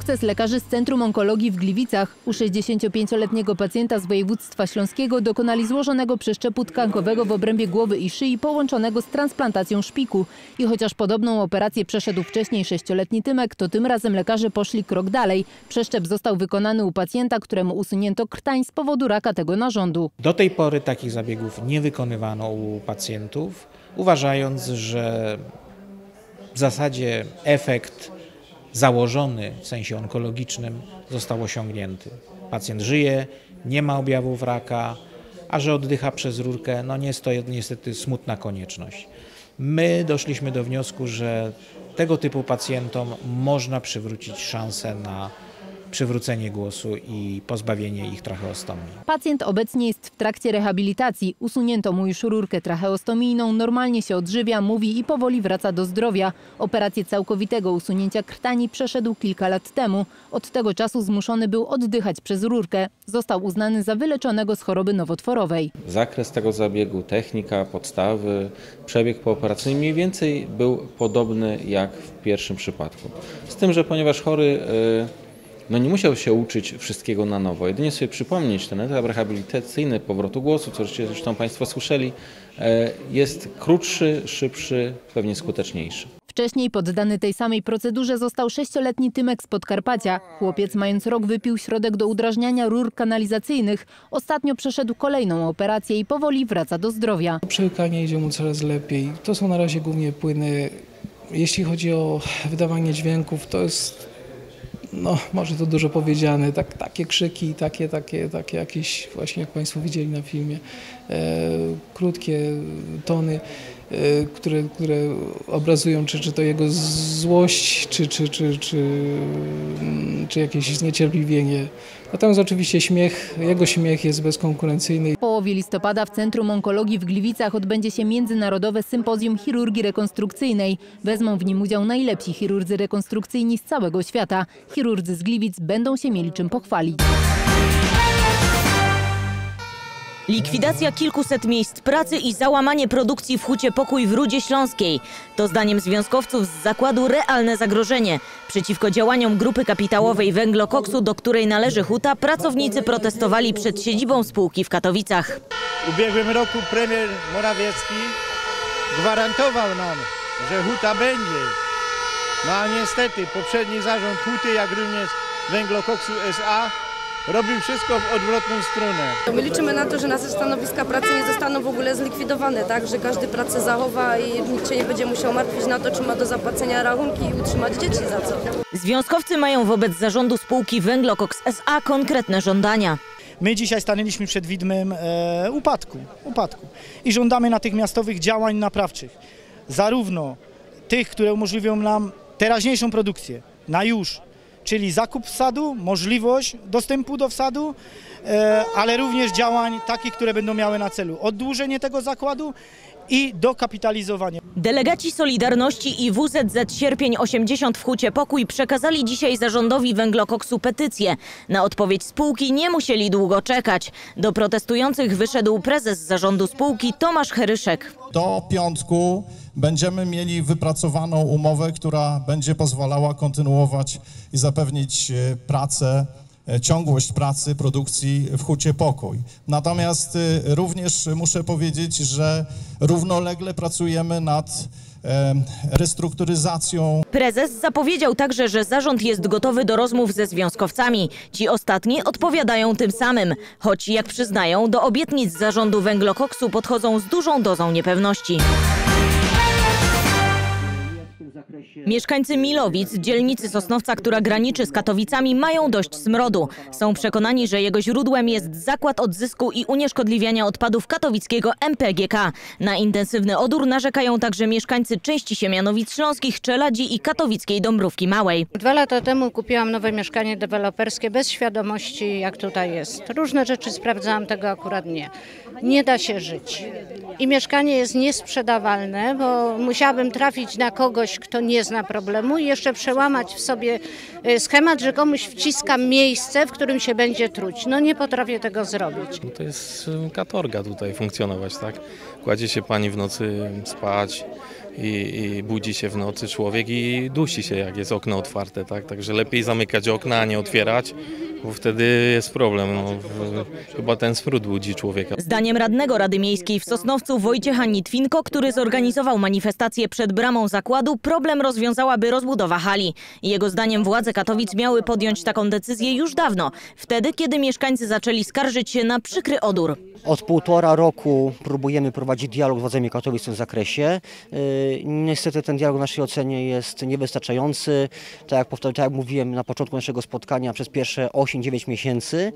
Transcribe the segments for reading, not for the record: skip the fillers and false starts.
sukces lekarzy z Centrum Onkologii w Gliwicach. U 65-letniego pacjenta z województwa śląskiego dokonali złożonego przeszczepu tkankowego w obrębie głowy i szyi połączonego z transplantacją szpiku. I chociaż podobną operację przeszedł wcześniej 6-letni Tymek, to tym razem lekarze poszli krok dalej. Przeszczep został wykonany u pacjenta, któremu usunięto krtań z powodu raka tego narządu. Do tej pory takich zabiegów nie wykonywano u pacjentów, uważając, że w zasadzie efekt założony w sensie onkologicznym został osiągnięty. Pacjent żyje, nie ma objawów raka, a że oddycha przez rurkę, no jest to niestety smutna konieczność. My doszliśmy do wniosku, że tego typu pacjentom można przywrócić szansę na przywrócenie głosu i pozbawienie ich tracheostomii. Pacjent obecnie jest w trakcie rehabilitacji. Usunięto mu już rurkę tracheostomijną, normalnie się odżywia, mówi i powoli wraca do zdrowia. Operację całkowitego usunięcia krtani przeszedł kilka lat temu. Od tego czasu zmuszony był oddychać przez rurkę. Został uznany za wyleczonego z choroby nowotworowej. Zakres tego zabiegu, technika, podstawy, przebieg pooperacyjny mniej więcej był podobny jak w pierwszym przypadku. Z tym, że ponieważ chory nie musiał się uczyć wszystkiego na nowo, jedynie sobie przypomnieć ten etap rehabilitacyjny powrotu głosu, co zresztą Państwo słyszeli, jest krótszy, szybszy, pewnie skuteczniejszy. Wcześniej poddany tej samej procedurze został 6-letni Tymek z Podkarpacia. Chłopiec, mając rok, wypił środek do udrażniania rur kanalizacyjnych. Ostatnio przeszedł kolejną operację i powoli wraca do zdrowia. Przełykanie idzie mu coraz lepiej. To są na razie głównie płyny. Jeśli chodzi o wydawanie dźwięków, to jest może to dużo powiedziane, takie krzyki, takie jakieś, właśnie jak Państwo widzieli na filmie, krótkie tony, które obrazują czy to jego złość, czy jakieś zniecierpliwienie. Natomiast oczywiście jego śmiech jest bezkonkurencyjny. W połowie listopada w Centrum Onkologii w Gliwicach odbędzie się Międzynarodowe Sympozjum Chirurgii Rekonstrukcyjnej. Wezmą w nim udział najlepsi chirurdzy rekonstrukcyjni z całego świata. Chirurdzy z Gliwic będą się mieli czym pochwalić. Likwidacja kilkuset miejsc pracy i załamanie produkcji w Hucie Pokój w Rudzie Śląskiej. To zdaniem związkowców z zakładu realne zagrożenie. Przeciwko działaniom grupy kapitałowej Węglokoksu, do której należy huta, pracownicy protestowali przed siedzibą spółki w Katowicach. W ubiegłym roku premier Morawiecki gwarantował nam, że huta będzie. No a niestety poprzedni zarząd huty, jak również Węglokoksu SA robił wszystko w odwrotną stronę. My liczymy na to, że nasze stanowiska pracy nie zostaną w ogóle zlikwidowane, tak? Że każdy pracę zachowa i nikt się nie będzie musiał martwić na to, czy ma do zapłacenia rachunki i utrzymać dzieci za co. Związkowcy mają wobec zarządu spółki Węglokoks SA konkretne żądania. My dzisiaj stanęliśmy przed widmem upadku i żądamy natychmiastowych działań naprawczych. Zarówno tych, które umożliwią nam teraźniejszą produkcję na już, czyli zakup wsadu, możliwość dostępu do wsadu, ale również działań takich, które będą miały na celu oddłużenie tego zakładu i dokapitalizowanie. Delegaci Solidarności i WZZ Sierpień 80 w Hucie Pokój przekazali dzisiaj zarządowi Węglokoksu petycję. Na odpowiedź spółki nie musieli długo czekać. Do protestujących wyszedł prezes zarządu spółki Tomasz Heryszek. Do piątku będziemy mieli wypracowaną umowę, która będzie pozwalała kontynuować i zapewnić pracę, ciągłość pracy, produkcji w Hucie Pokój. Natomiast również muszę powiedzieć, że równolegle pracujemy nad restrukturyzacją. Prezes zapowiedział także, że zarząd jest gotowy do rozmów ze związkowcami. Ci ostatni odpowiadają tym samym, choć jak przyznają, do obietnic zarządu Węglokoksu podchodzą z dużą dozą niepewności. Mieszkańcy Milowic, dzielnicy Sosnowca, która graniczy z Katowicami, mają dość smrodu. Są przekonani, że jego źródłem jest zakład odzysku i unieszkodliwiania odpadów katowickiego MPGK. Na intensywny odór narzekają także mieszkańcy części Siemianowic Śląskich, Czeladzi i katowickiej Dąbrówki Małej. 2 lata temu kupiłam nowe mieszkanie deweloperskie bez świadomości, jak tutaj jest. Różne rzeczy sprawdzałam, tego akurat nie. Nie da się żyć. i mieszkanie jest niesprzedawalne, bo musiałabym trafić na kogoś, kto nie zna problemu i jeszcze przełamać w sobie schemat, że komuś wciskam miejsce, w którym się będzie truć. No nie potrafię tego zrobić. To jest katorga tutaj funkcjonować, tak? Kładzie się pani w nocy spać i budzi się w nocy człowiek i dusi się, jak jest okno otwarte, tak? Także lepiej zamykać okna, a nie otwierać, bo wtedy jest problem. No, chyba ten smród budzi człowieka. Zdaniem radnego Rady Miejskiej w Sosnowcu Wojciecha Nitwinko, który zorganizował manifestację przed bramą zakładu, problem rozwiązałaby rozbudowa hali. Jego zdaniem władze Katowic miały podjąć taką decyzję już dawno, wtedy kiedy mieszkańcy zaczęli skarżyć się na przykry odór. Od 1,5 roku próbujemy prowadzić dialog z władzami Katowic w tym zakresie. Niestety ten dialog w naszej ocenie jest niewystarczający. Tak jak mówiłem na początku naszego spotkania, przez pierwsze 8-9 miesięcy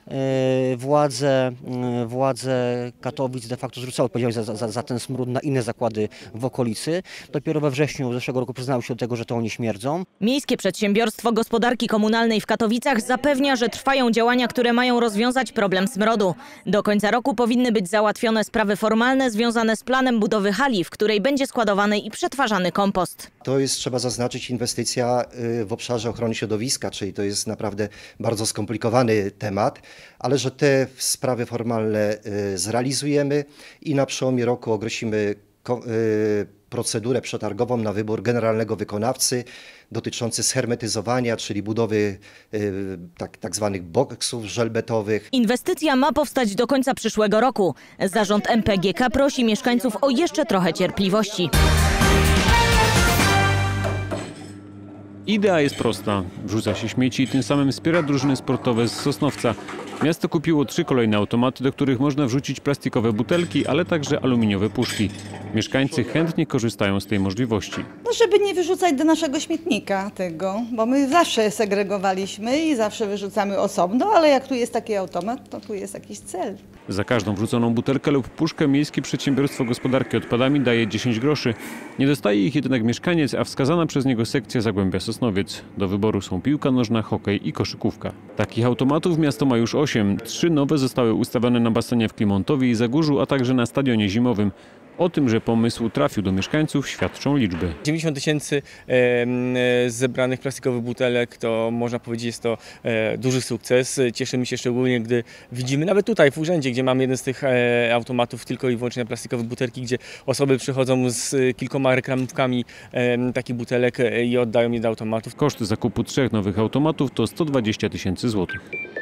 władze Katowic de facto zrzucały odpowiedzialność za ten smród na inne zakłady w okolicy. Dopiero we wrześniu zeszłego roku przyznały się do tego, że to oni śmierdzą. Miejskie Przedsiębiorstwo Gospodarki Komunalnej w Katowicach zapewnia, że trwają działania, które mają rozwiązać problem smrodu. Do końca roku powinny być załatwione sprawy formalne związane z planem budowy hali, w której będzie składowany i przetwarzany kompost. To jest, trzeba zaznaczyć, inwestycja w obszarze ochrony środowiska, czyli to jest naprawdę bardzo skomplikowany temat, ale że te sprawy formalne zrealizujemy i na przełomie roku ogłosimy procedurę przetargową na wybór generalnego wykonawcy dotyczący shermetyzowania, czyli budowy tak zwanych boksów żelbetowych. Inwestycja ma powstać do końca przyszłego roku. Zarząd MPGK prosi mieszkańców o jeszcze trochę cierpliwości. Idea jest prosta. Wrzuca się śmieci i tym samym wspiera drużyny sportowe z Sosnowca. Miasto kupiło 3 kolejne automaty, do których można wrzucić plastikowe butelki, ale także aluminiowe puszki. Mieszkańcy chętnie korzystają z tej możliwości. No, żeby nie wyrzucać do naszego śmietnika tego, bo my zawsze segregowaliśmy i zawsze wyrzucamy osobno, ale jak tu jest taki automat, to tu jest jakiś cel. Za każdą wrzuconą butelkę lub puszkę Miejskie Przedsiębiorstwo Gospodarki Odpadami daje 10 groszy. Nie dostaje ich jednak mieszkaniec, a wskazana przez niego sekcja Zagłębia Sosnowiec. Do wyboru są piłka nożna, hokej i koszykówka. Takich automatów miasto ma już 8. 3 nowe zostały ustawione na basenie w Klimontowie i Zagórzu, a także na stadionie zimowym. O tym, że pomysł trafił do mieszkańców, świadczą liczby. 90 000 zebranych plastikowych butelek, to można powiedzieć, jest to duży sukces. Cieszymy się szczególnie, gdy widzimy nawet tutaj w urzędzie, gdzie mamy jeden z tych automatów tylko i wyłącznie na plastikowe butelki, gdzie osoby przychodzą z kilkoma reklamówkami takich butelek i oddają je do automatów. Koszt zakupu 3 nowych automatów to 120 000 złotych.